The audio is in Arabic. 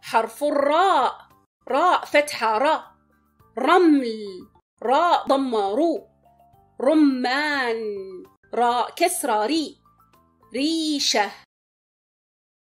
حرف الراء، راء فتحة راء. رمل، راء ضمة رو. رمان، راء كسرة ري. ريشة،